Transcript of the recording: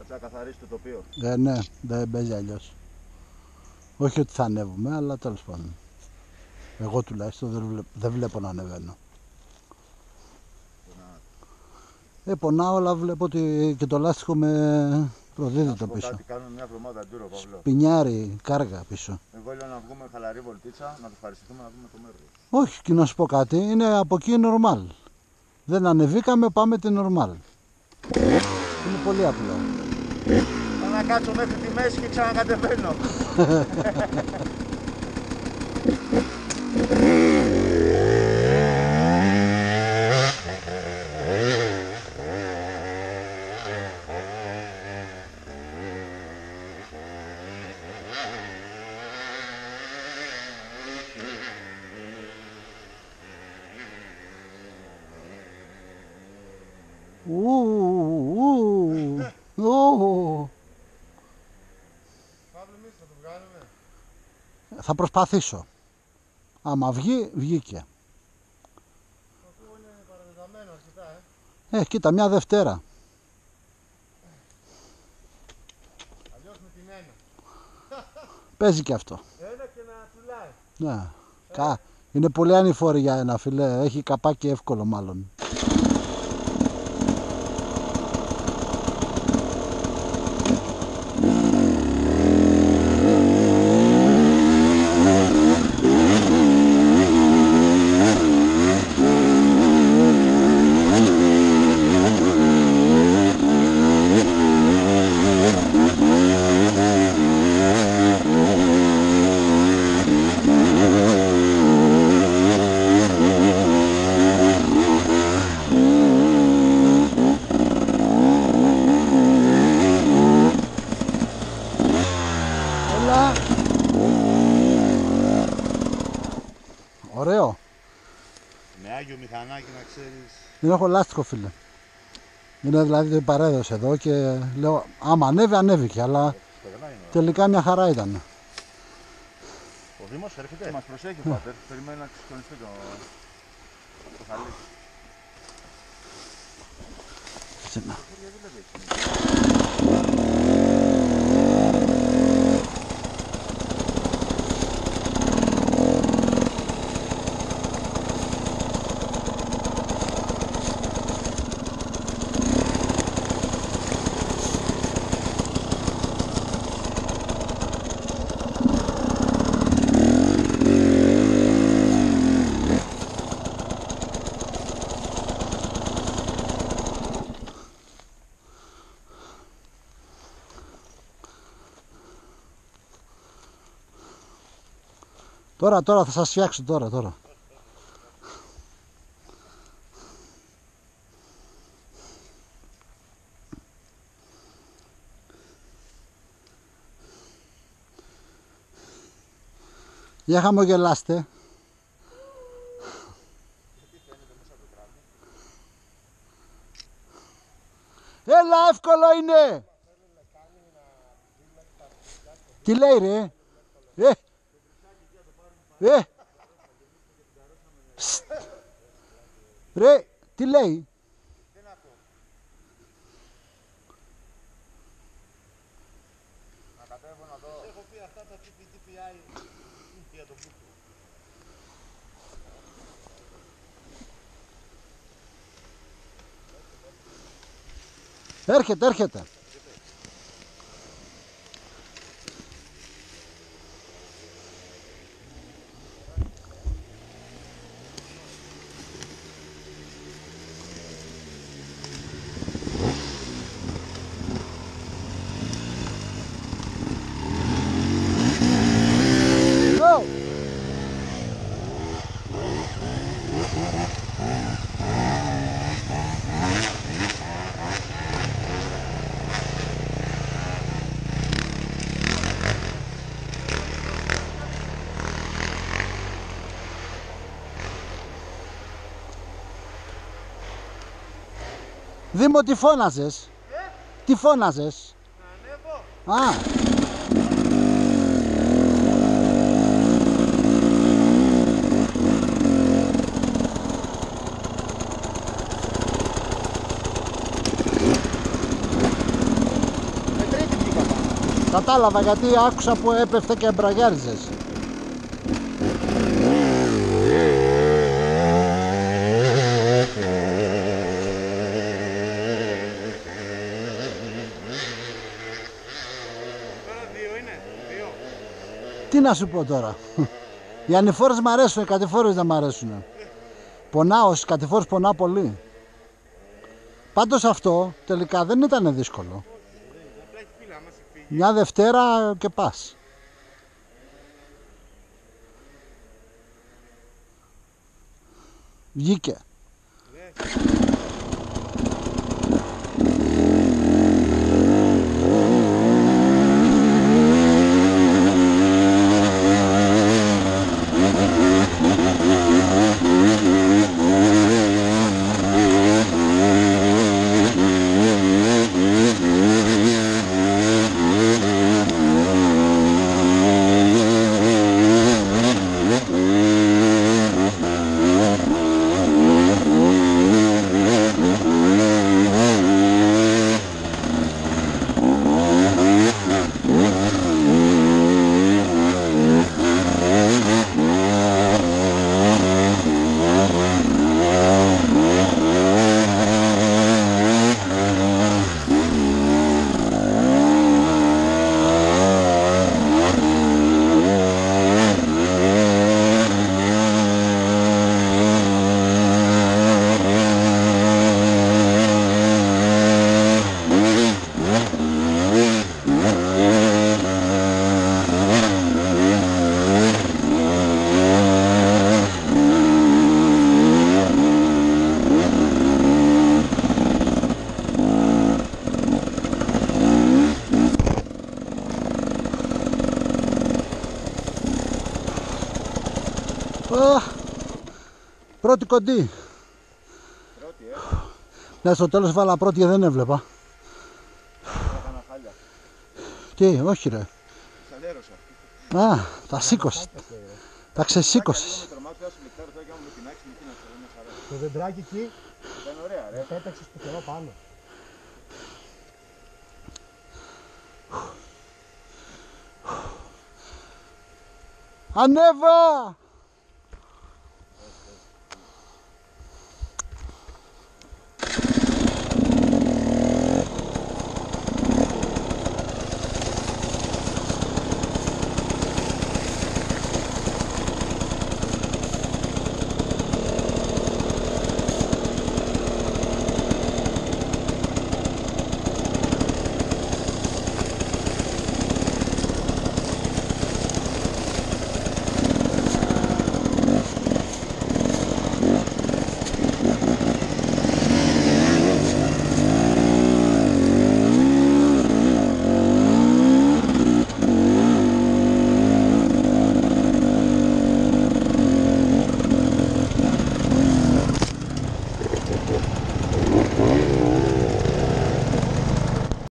Θα καθαρίσει το τοπίο. Ναι, δεν παίζει αλλιώς. Όχι ότι θα ανέβουμε, αλλά τέλος πάντων. Εγώ τουλάχιστον δεν βλέπω να ανεβαίνω. Πονάω, αλλά βλέπω ότι και το λάστιχο με προδίδει το πίσω. Κάτι κάνουμε μια εβδομάδα ντούρο, Παύλο. Σπινιάρι, κάργα πίσω. Εγώ λέω να βγούμε χαλαρή βολτίτσα, να το ευχαριστηθούμε να δούμε το μέρο. Όχι, και να σου πω κάτι, είναι από εκεί normal. Δεν ανεβήκαμε, πάμε την normal. Είναι πολύ απλό. Θα να κάτσω μέχρι τη μέση και ξανακατεβαίνω. Θα προσπαθήσω. Άμα βγει, βγήκε. Αφού είναι παραδεδομένο αρκετά, Κοίτα, μια Δευτέρα. αλλιώς με την ένα. Παίζει και αυτό. Ένα και να τουλάει. Ναι. Είναι πολύ ανηφόρη για ένα, φιλέ. Έχει καπάκι εύκολο μάλλον. Ωραίο. Με άγιο μηχανάκι να ξέρεις. Δεν έχω λάστιχο, φίλε. Είναι δηλαδή το παρέδωσε εδώ και λέω άμα ανέβει, ανέβηκε, αλλά τελικά μια χαρά ήταν. Ο Δήμος έρχεται. Μας προσέχει ο Πάτερ. Περιμένει να ξεσηκωνιστεί το χαλί. Τώρα θα σας φτιάξω τώρα. Για χαμογελάστε. Έλα, εύκολο είναι. Τι λέει ρε. Ρε, τι λέει. Δεν ακούω. Να κατέβω να δω. Έχω πει αυτά τα TPI για τον μπούκο. Έρχεται. Δήμο, τι φώναζες. Τι φώναζες. Να ανέβω. Α. Κατάλαβα γιατί άκουσα που έπεφτε και μπραγιάριζες. Τώρα 2 είναι, 2. Τι να σου πω τώρα. Οι ανηφόρες μ' αρέσουν, οι κατηφόρες δεν μ' αρέσουν. Πονάω, στις κατηφόρες πονάω πολύ. Πάντως αυτό τελικά δεν ήταν δύσκολο. Απλά έχει πύλα, άμα σε φύγει. Μια Δευτέρα και πας. Βγήκε. Πρώτη κοντή. Πρώτη, Ναι, στο τέλος βάλα πρώτη και δεν έβλεπα. έκανα χάλια. Τι, όχι ρε. Ξαλέρωσα. Α, τα σήκωσες. Τα ξεσήκωσες. Με τρομάτια σου λεπτάρω τώρα και άμα με πεινάξει με πεινάξει. Είναι χαρά. Το δεντράκι εκεί, Ήταν ωραία, ρε. πέταξες πουθενά πάνω. Ανέβα!